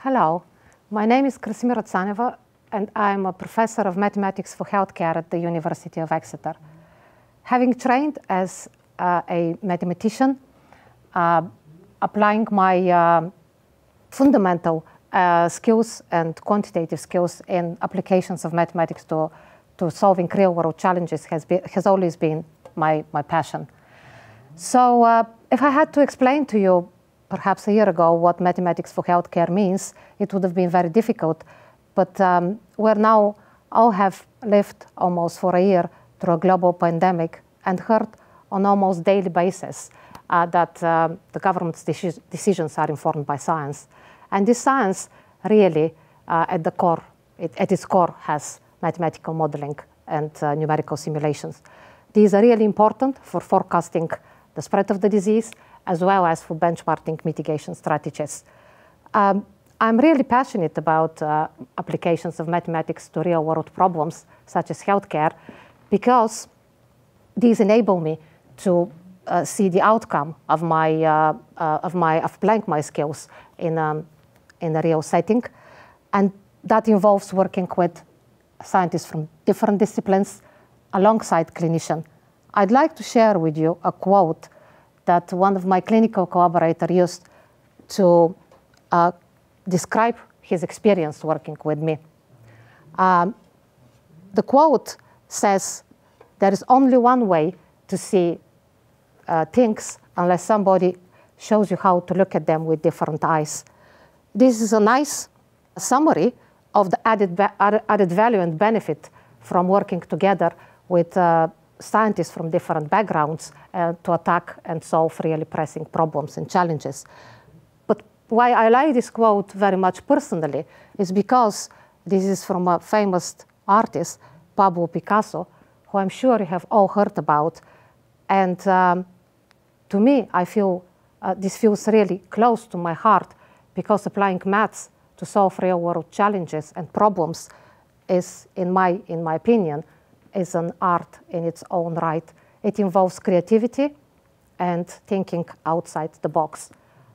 Hello, my name is Krasimira Tsaneva, and I'm a professor of mathematics for healthcare at the University of Exeter. Having trained as a mathematician, applying my fundamental skills and quantitative skills in applications of mathematics to solving real-world challenges has always been my passion. So if I had to explain to you perhaps a year ago what mathematics for healthcare means, it would have been very difficult. But we're now all have lived almost for a year through a global pandemic and heard on almost daily basis that the government's decisions are informed by science. And this science really, at its core, has mathematical modeling and numerical simulations. These are really important for forecasting the spread of the disease, as well as for benchmarking mitigation strategies. I'm really passionate about applications of mathematics to real-world problems, such as healthcare, because these enable me to see the outcome of applying my skills in a real setting, and that involves working with scientists from different disciplines alongside clinicians. I'd like to share with you a quote that one of my clinical collaborators used to describe his experience working with me. The quote says, "There is only one way to see things unless somebody shows you how to look at them with different eyes." This is a nice summary of the added value and benefit from working together with scientists from different backgrounds to attack and solve really pressing problems and challenges. But why I like this quote very much personally is because this is from a famous artist, Pablo Picasso, who I'm sure you have all heard about. And to me, I feel this feels really close to my heart, because applying maths to solve real-world challenges and problems is, in my opinion, is an art in its own right. It involves creativity and thinking outside the box.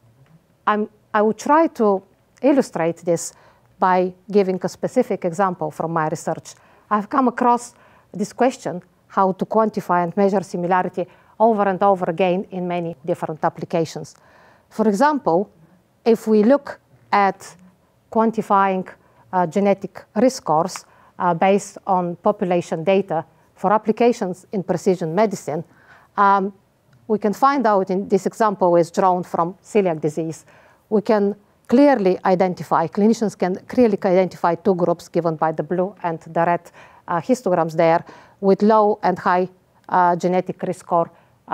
I will try to illustrate this by giving a specific example from my research. I've come across this question, how to quantify and measure similarity, over and over again in many different applications. For example, if we look at quantifying genetic risk scores based on population data for applications in precision medicine, we can find out, in this example is drawn from celiac disease, we can clearly identify, clinicians can clearly identify two groups given by the blue and the red histograms there, with low and high genetic risk score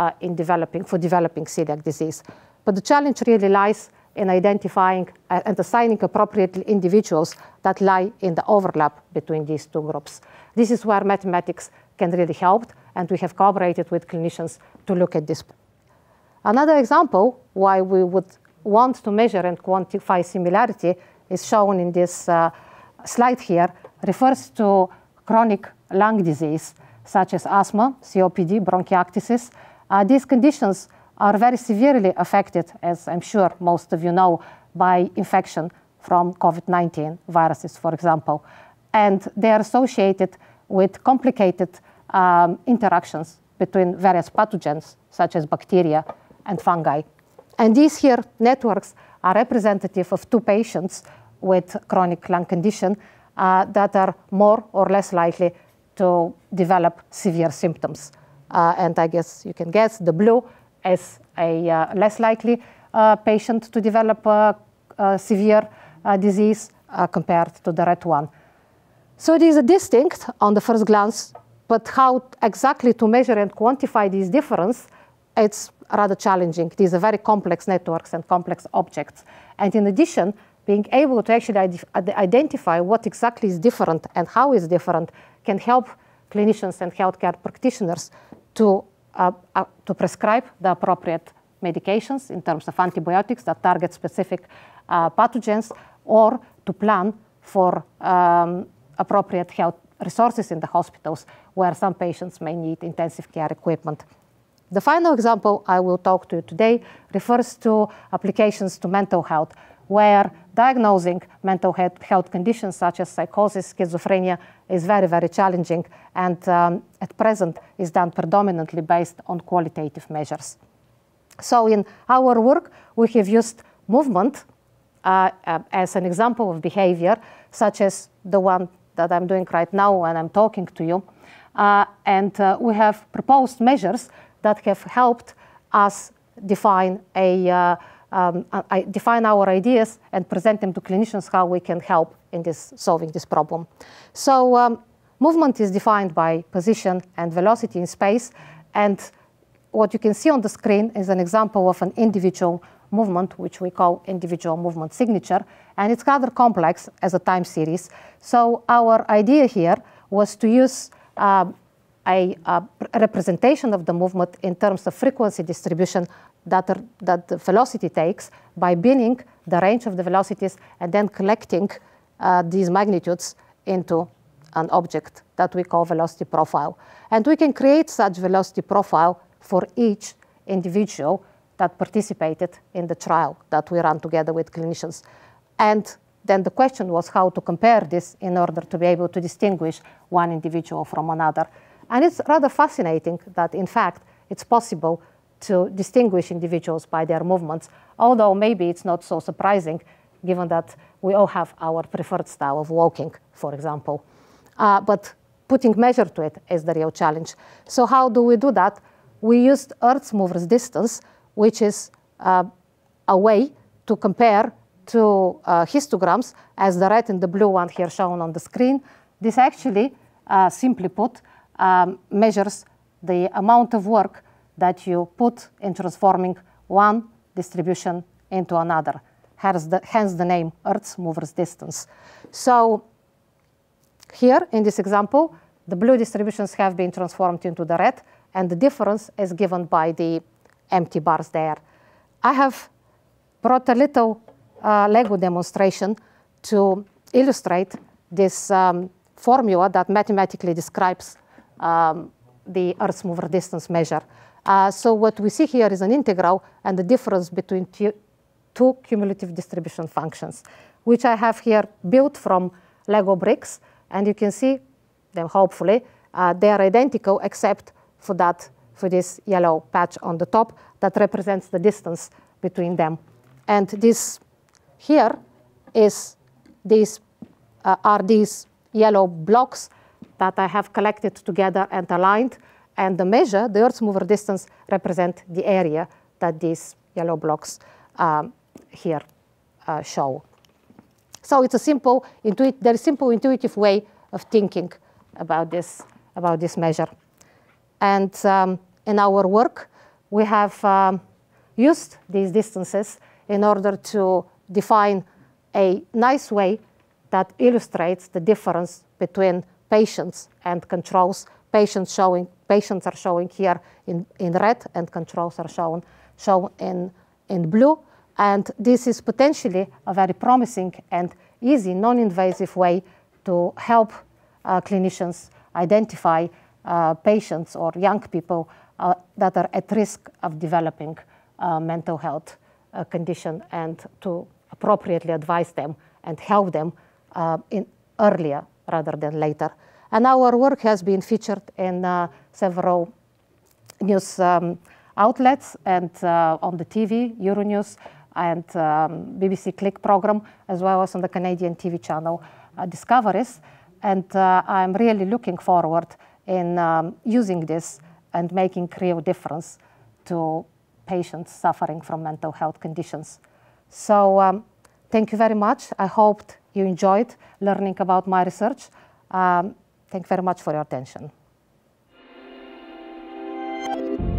for developing celiac disease. But the challenge really lies in identifying and assigning appropriate individuals that lie in the overlap between these two groups. This is where mathematics can really help, and we have collaborated with clinicians to look at this. Another example why we would want to measure and quantify similarity is shown in this slide here, refers to chronic lung disease, such as asthma, COPD, bronchiectasis. These conditions are very severely affected, as I'm sure most of you know, by infection from COVID-19 viruses, for example. And they are associated with complicated interactions between various pathogens, such as bacteria and fungi. And these here networks are representative of two patients with chronic lung condition that are more or less likely to develop severe symptoms. And I guess you can guess the blue is a less likely patient to develop severe disease compared to the red one. So these are distinct on the first glance, but how exactly to measure and quantify these differences, it's rather challenging. These are very complex networks and complex objects. And in addition, being able to actually identify what exactly is different and how is different can help clinicians and healthcare practitioners to prescribe the appropriate medications in terms of antibiotics that target specific pathogens, or to plan for appropriate health resources in the hospitals where some patients may need intensive care equipment. The final example I will talk to you today refers to applications to mental health, where diagnosing mental health conditions such as psychosis, schizophrenia is very, very challenging, and at present is done predominantly based on qualitative measures. So in our work, we have used movement as an example of behavior, such as the one that I'm doing right now when I'm talking to you. And we have proposed measures that have helped us define our ideas and present them to clinicians how we can help in solving this problem. So movement is defined by position and velocity in space, and what you can see on the screen is an example of an individual movement, which we call individual movement signature, and it's rather complex as a time series. So our idea here was to use a representation of the movement in terms of frequency distribution that the velocity takes by binning the range of the velocities and then collecting these magnitudes into an object that we call velocity profile. And we can create such velocity profile for each individual that participated in the trial that we ran together with clinicians. And then the question was how to compare this in order to be able to distinguish one individual from another. And it's rather fascinating that, in fact, it's possible to distinguish individuals by their movements, although maybe it's not so surprising, given that we all have our preferred style of walking, for example. But putting measure to it is the real challenge. So how do we do that? We used Earth's mover's distance, which is a way to compare two histograms, as the red and the blue one here shown on the screen. This actually, simply put, measures the amount of work that you put in transforming one distribution into another, hence the name Earth's mover's distance. So here in this example, the blue distributions have been transformed into the red, and the difference is given by the empty bars there. I have brought a little Lego demonstration to illustrate this formula that mathematically describes the Earth's mover distance measure. So what we see here is an integral and the difference between two cumulative distribution functions, which I have here built from Lego bricks. And you can see them, hopefully. They are identical except for this yellow patch on the top that represents the distance between them. And this here are these yellow blocks that I have collected together and aligned. And the measure, the Earth's mover distance, represent the area that these yellow blocks here show. So it's a simple, intuitive way of thinking about this measure. And in our work, we have used these distances in order to define a nice way that illustrates the difference between patients and controls. Patients are showing here in red, and controls are shown in blue. And this is potentially a very promising and easy, non-invasive way to help clinicians identify patients or young people that are at risk of developing mental health condition, and to appropriately advise them and help them earlier rather than later. And our work has been featured in several news outlets and on the TV, Euronews, and BBC Click program, as well as on the Canadian TV channel Discoveries. And I'm really looking forward in using this and making real difference to patients suffering from mental health conditions. So thank you very much. I hoped you enjoyed learning about my research. Thank you very much for your attention.